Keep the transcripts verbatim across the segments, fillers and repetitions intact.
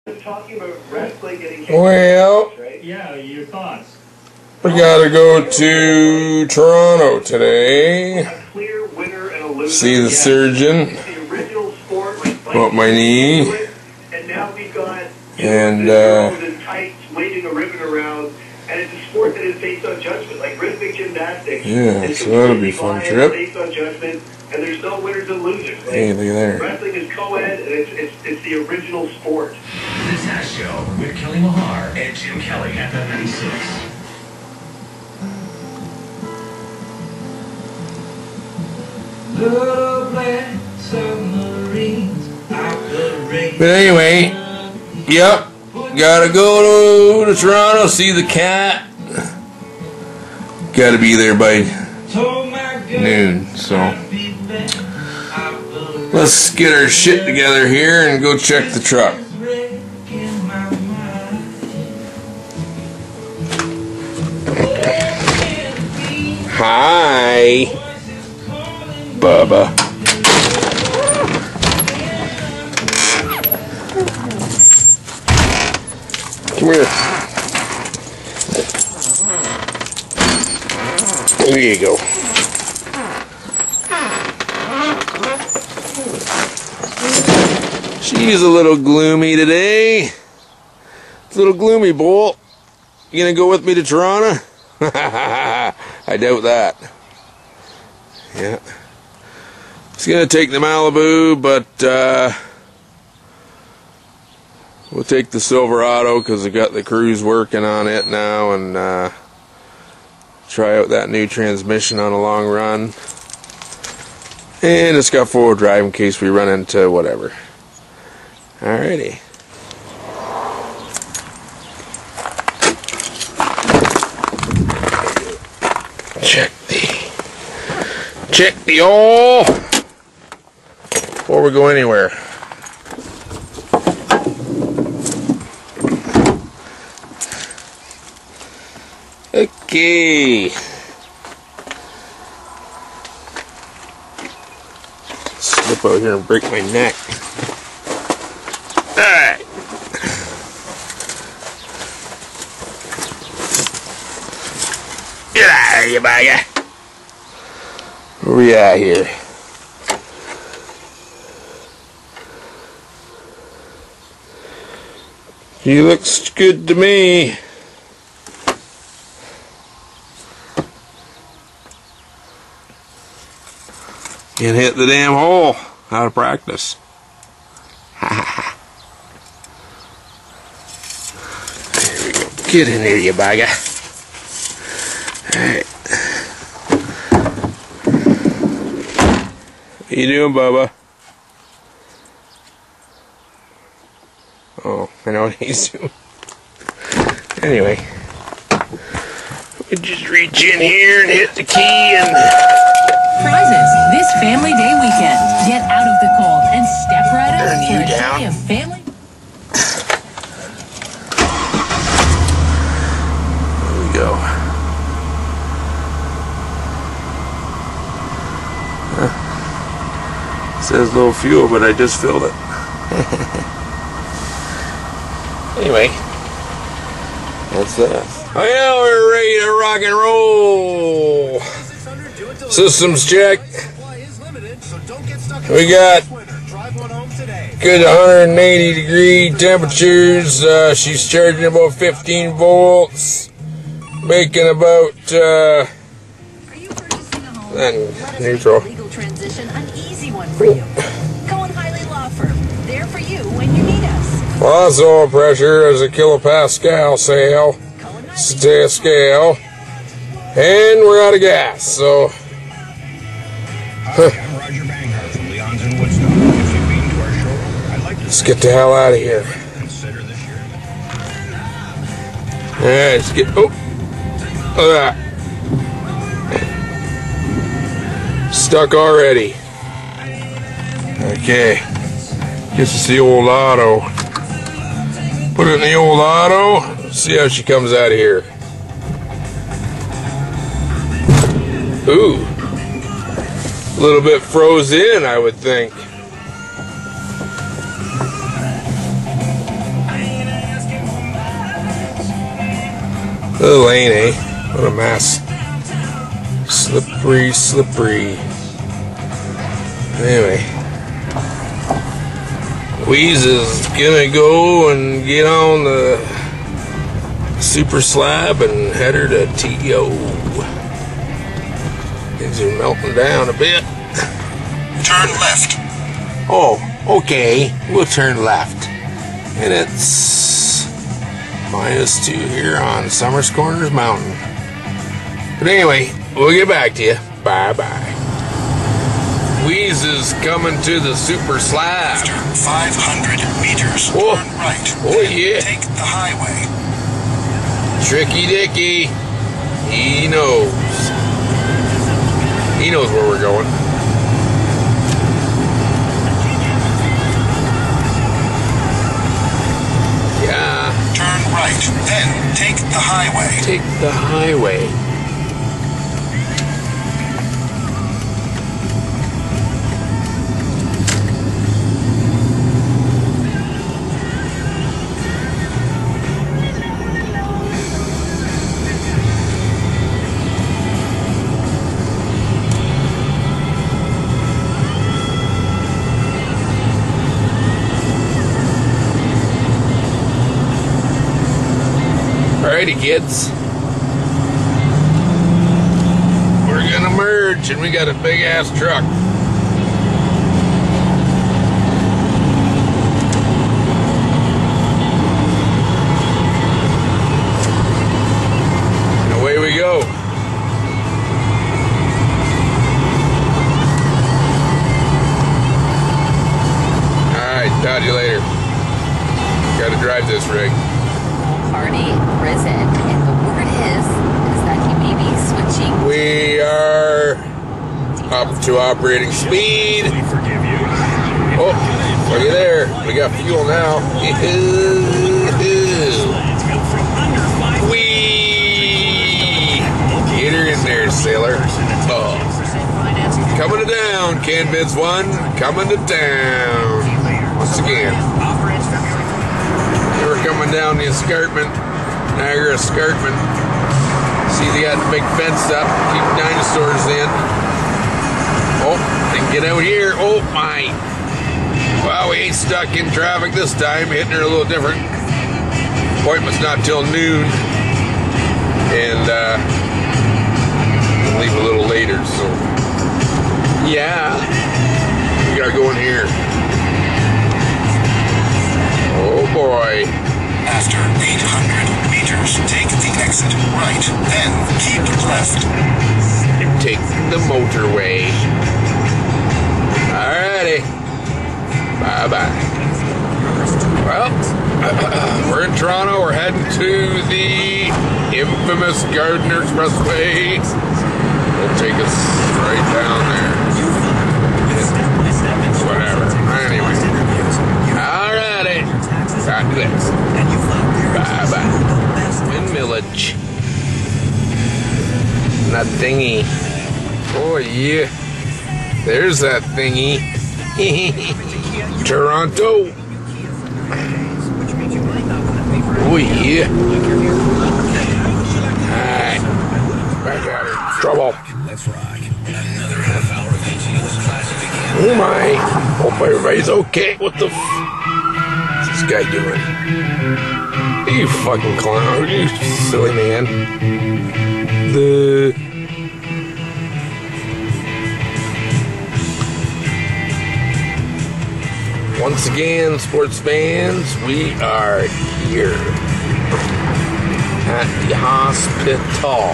Talking about wrestling getting well, right? Yeah, your thoughts. We gotta go to Toronto today. A clear winner and a loser. See the surgeon. The original sport, like About my knee. And now we've got And uh, in tights waving a ribbon around, and it's a sport that is based on judgment, like rhythmic gymnastics. yeah, so that'll be a fun trip. Based on judgment, and there's no winners and losers. Like, hey, look at there. Wrestling is co-ed, and it's, it's it's the original sport. The Taz Show with Kelly Mahar and Jim Kelly, F M ninety-six. But anyway, yep, gotta go to, to Toronto, see the cat. Gotta be there by noon, so let's get our shit together here and go check the truck. Hi, Bubba. Come here. There you go. She's a little gloomy today. It's a little gloomy, Bolt. You gonna go with me to Toronto? I doubt that. Yeah. I was gonna take the Malibu, but uh, we'll take the Silverado because I got the Cruise working on it now, and uh, try out that new transmission on a long run. And it's got four-wheel drive in case we run into whatever. Alrighty. Check the check the oil before we go anywhere. Okay. Slip out here and break my neck. Alright. Get out of here, bugger. Where we at here? He looks good to me. Can't hit the damn hole out of practice. There we go. Get in there, you bugger. Alright. How you doing, Bubba? Oh, I know what he's doing. Anyway. We just reach in here and hit the key and... Prizes this Family Day weekend. Get out of the cold and step right up Turn for you a down. day of family. There we go. Huh. It says low fuel, but I just filled it. Anyway, that's that. Oh yeah, we're ready to rock and roll. Systems check. We got good one hundred eighty degree temperatures. Uh, she's charging about fifteen volts, making about uh, then neutral. Legal transition, an easy one for you. Cohen Hiley Law Firm, there for you when you need us. Loss oil pressure is a kilopascal sale, scale, and we're out of gas. So. Huh. Let's get the hell out of here. Alright, let's get. Oh! Look at that. Stuck already. Okay. Guess it's the old auto. Put it in the old auto. See how she comes out of here. Ooh. A little bit froze in, I would think. Little lane, eh? What a mess. Slippery, slippery. Anyway. Wheeze is gonna go and get on the super slab and head her to T O. Things are melting down a bit. Turn left. Oh, okay. We'll turn left. And it's minus two here on Summers Corners Mountain. But anyway, we'll get back to you. Bye-bye. Wheeze is coming to the super slab. After five hundred meters, Oh. turn right. Oh, Then yeah. Take the highway. Tricky Dicky. He knows. He knows where we're going. Yeah. Turn right. Then take the highway. Take the highway. Alrighty, kids. We're gonna merge, and we got a big ass truck. And away we go. Alright, talk to you later. Gotta drive this rig. Party risen, and the word is is that he may be switching. We are up to operating speed. We forgive you. Oh, looky there. We got fuel now. Whee! Get her in there, sailor. Oh. Coming to down, Canbids one. Coming to down. Once again. They were coming down the escarpment, Niagara Escarpment. See, they got the big fence up, keep dinosaurs in. Oh, they can get out here. Oh my. Well, we ain't stuck in traffic this time, hitting her a little different. Appointment's not till noon. And, uh, we'll leave a little later, so. Yeah. We gotta go in here. Oh boy. After eight hundred meters, take the exit right. Then keep left. Take the motorway. Alrighty. Bye-bye. Well, we're in Toronto. We're heading to the infamous Gardiner Expressway. It'll take us right down there. Whatever. Anyway. Alrighty. God bless. Bye-bye. Windmillage. That thingy. Oh, yeah. There's that thingy. Toronto. Oh, yeah. Alright. Back at her. Trouble. Let's rock. Another half hour of A T L's classic again. Oh, my. Hope everybody's okay. What the f... What's this guy doing? You fucking clown. You silly man. The... Once again, sports fans, we are here at the hospital.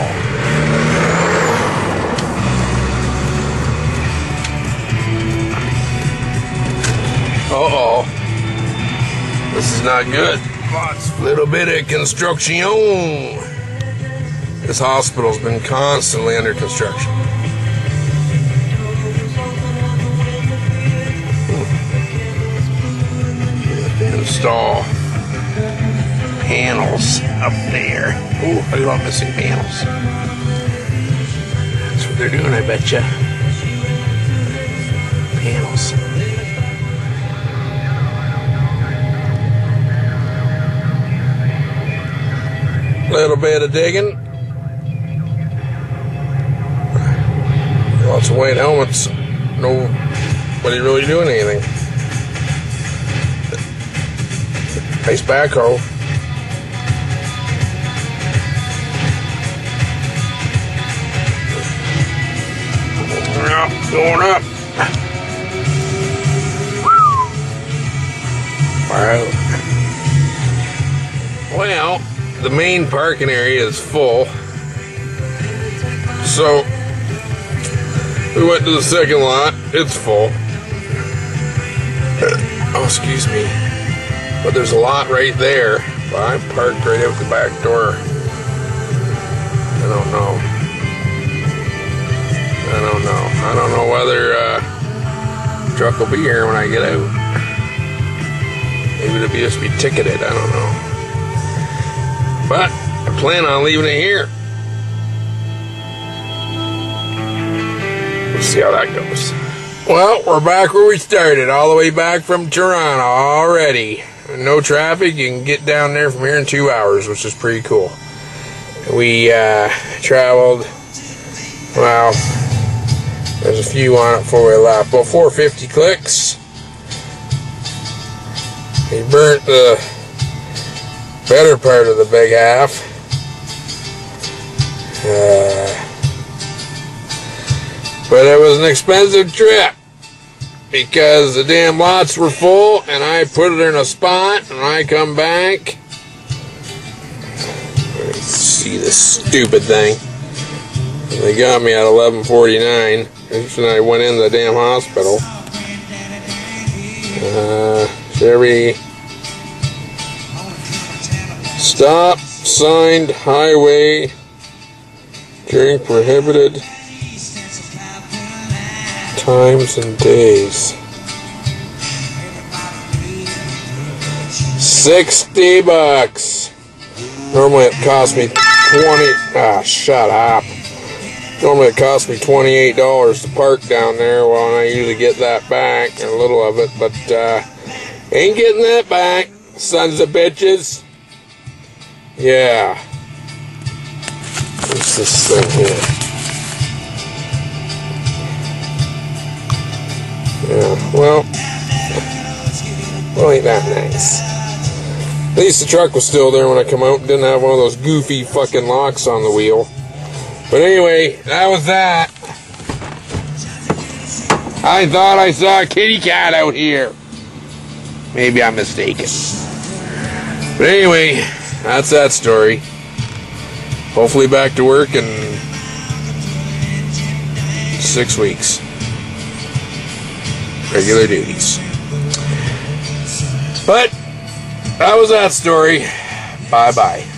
Uh-oh. This is not good. Lots, little bit of construction. This hospital's been constantly under construction. Install panels up there. Oh, I got missing panels. That's what they're doing, I betcha. Panels. Little bit of digging. Lots of white helmets. Nobody really doing anything. Nice backhoe. Going up. Wow. Well, the main parking area is full. So we went to the second lot. It's full. Oh, excuse me. But there's a lot right there. Well, I'm parked right out the back door. I don't know. I don't know. I don't know whether uh, the truck will be here when I get out. Maybe it'll be just be ticketed. I don't know. But I plan on leaving it here. We'll see how that goes. Well, we're back where we started, all the way back from Toronto already. No traffic. You can get down there from here in two hours, which is pretty cool. We uh, traveled, well, there's a few on it before we left. About four hundred fifty clicks. We burnt the better part of the big half. Uh, but it was an expensive trip because the damn lots were full and I put it in a spot and I come back. Let's see this stupid thing. They got me at eleven forty-nine. And I went in the damn hospital. Uh, Chevy. Stop signed highway during prohibited times and days. Sixty bucks. Normally it costs me twenty. Ah, shut up. Normally it costs me twenty-eight dollars to park down there. Well, I usually get that back, and a little of it, but uh, ain't getting that back, sons of bitches. Yeah. What's this thing here? Yeah, well, well, ain't that nice. At least the truck was still there when I come out and didn't have one of those goofy fucking locks on the wheel. But anyway, that was that. I thought I saw a kitty cat out here. Maybe I'm mistaken. But anyway, that's that story. Hopefully back to work in six weeks. Regular duties. But that was that story. Bye-bye.